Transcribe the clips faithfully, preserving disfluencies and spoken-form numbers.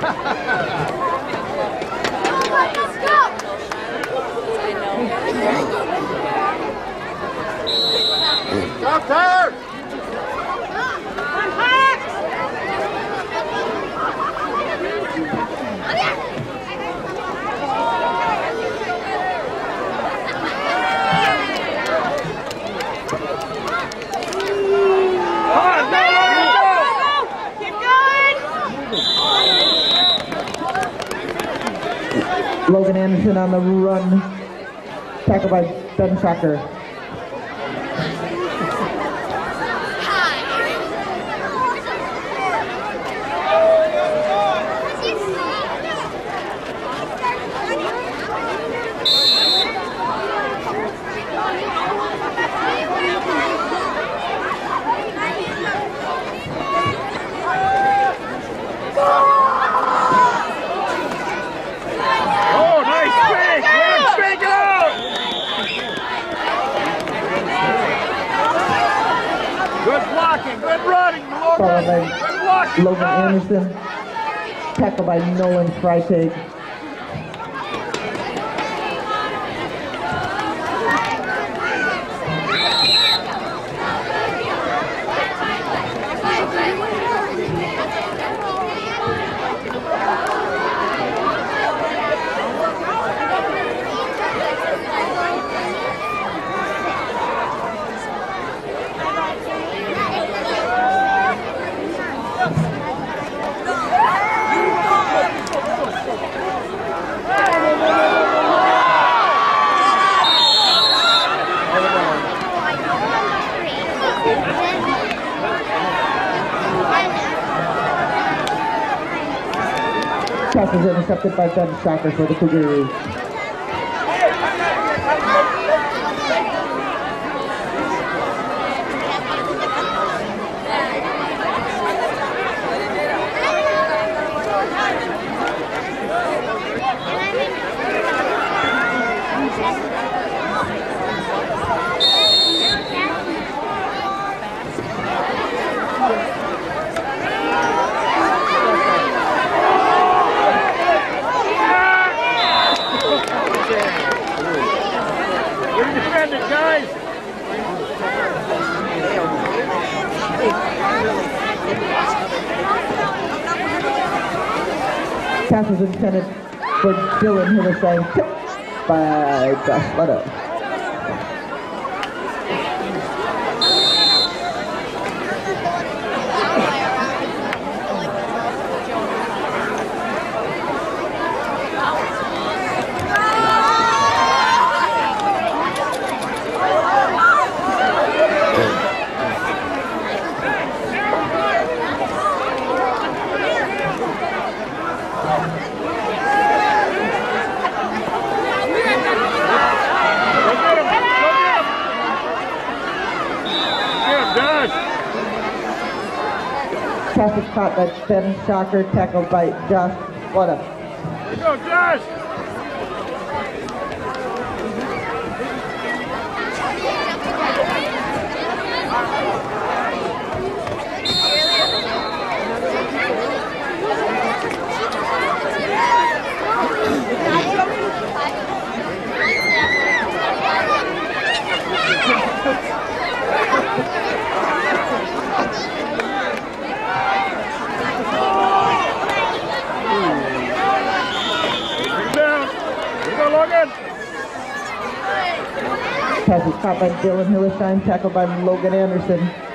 Doctor! Logan Anderson on the run, tackled by Ben Shocker. Followed by Logan Anderson, tackled by Nolan Freitag. Pass is intercepted by Ben Shocker for the Cougars. Pass is intended for Dylan Hillerstein, tipped by Josh Leto. Pass is caught by Ben Shocker, tackled by Josh Leto. Here you go, Josh! Pass is caught by Dylan Hillerstein, tackled by Logan Anderson.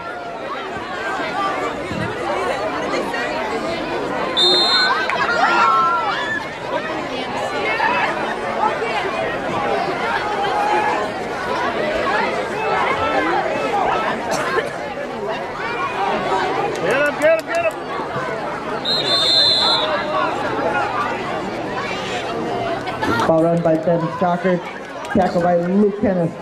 Get him, get him, get him! Ball run by Ben Shocker, tackled by Luke Kenneth.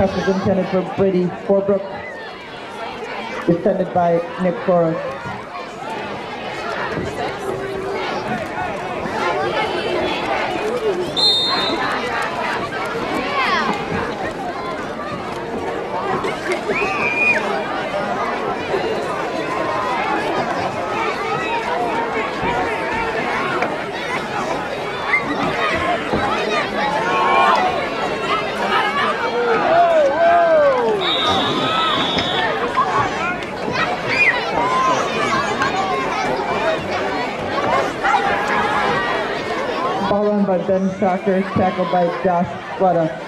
Pass is intended for Brady Forbrook. Defended by Nick Forrest. Ball run by Ben Shocker, tackled by Josh Flutta.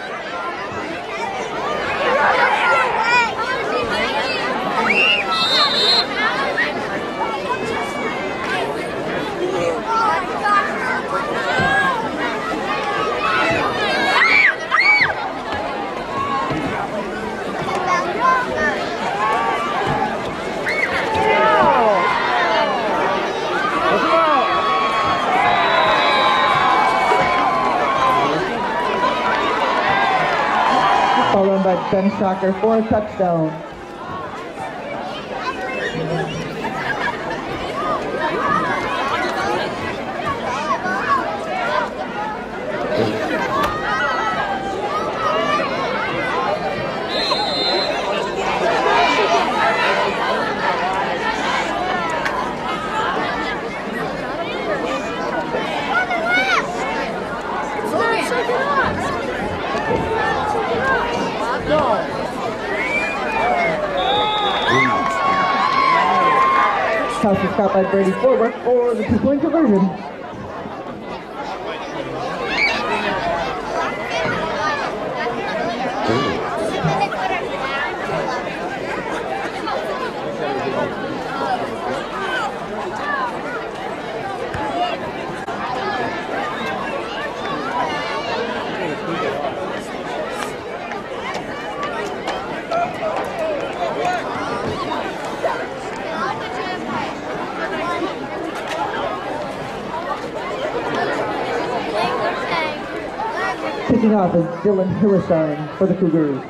Ball run by Ben Shocker for a touchdown. Pass is caught by Brady Forward for the two-point conversion. Kicking off is Dylan Hillestein for the Cougars.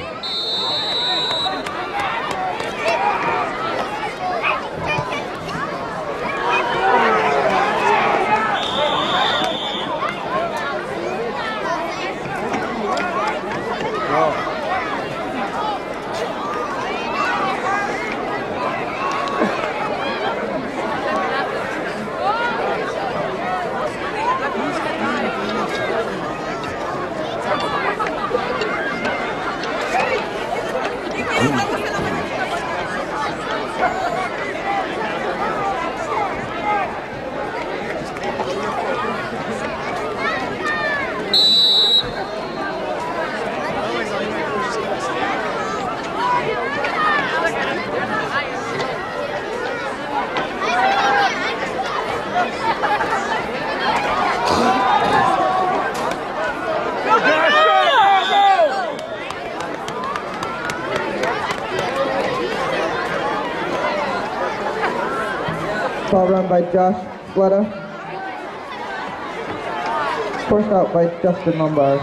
Ball run by Josh Fletta. Forced out by Justin Lombard.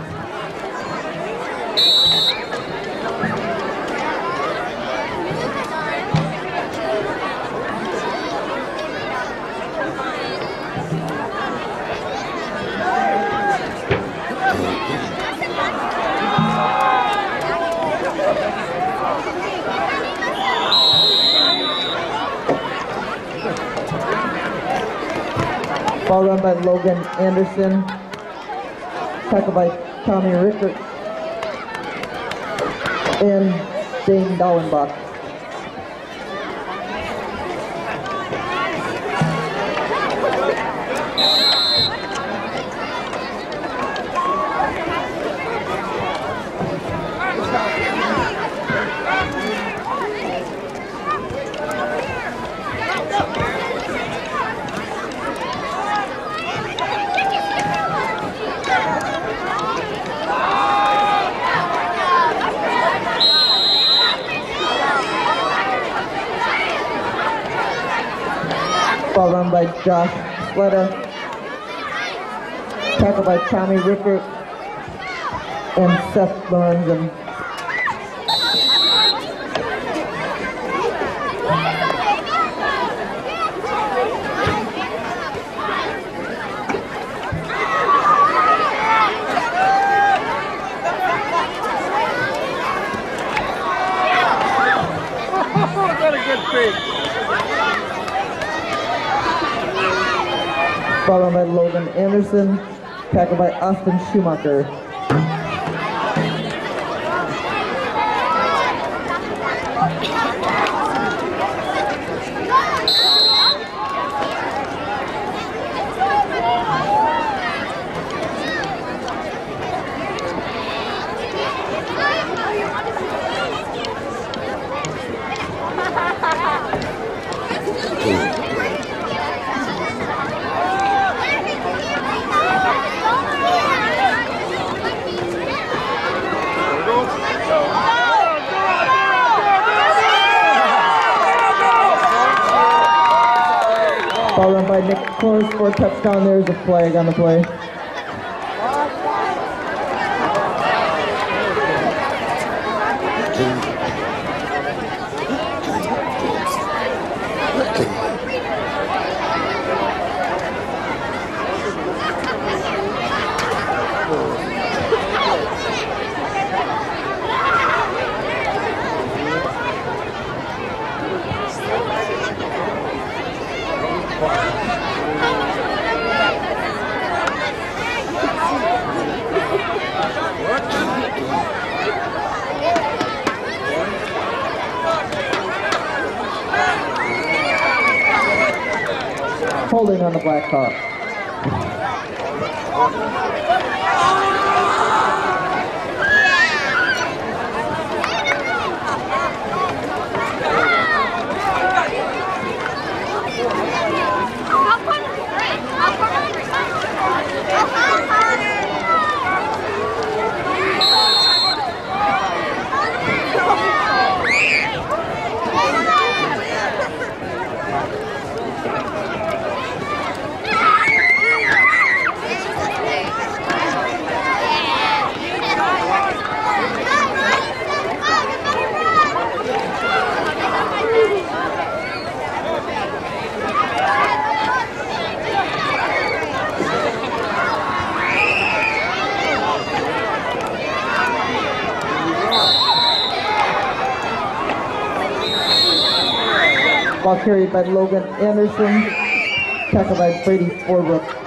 Ball run by Logan Anderson. Tackle by Tommy Rickert and Dane Dallenbach. Ball run by Josh Fletta. Tackle by Tommy Rickert and Seth Lorenzen. by Logan Anderson, tackled by Austin Schumacher. Ball run by Nick Kors for a touchdown. There's a flag on the play. Holding on the Blackhawk. Ball carried by Logan Anderson, tackled by Brady Forbrook.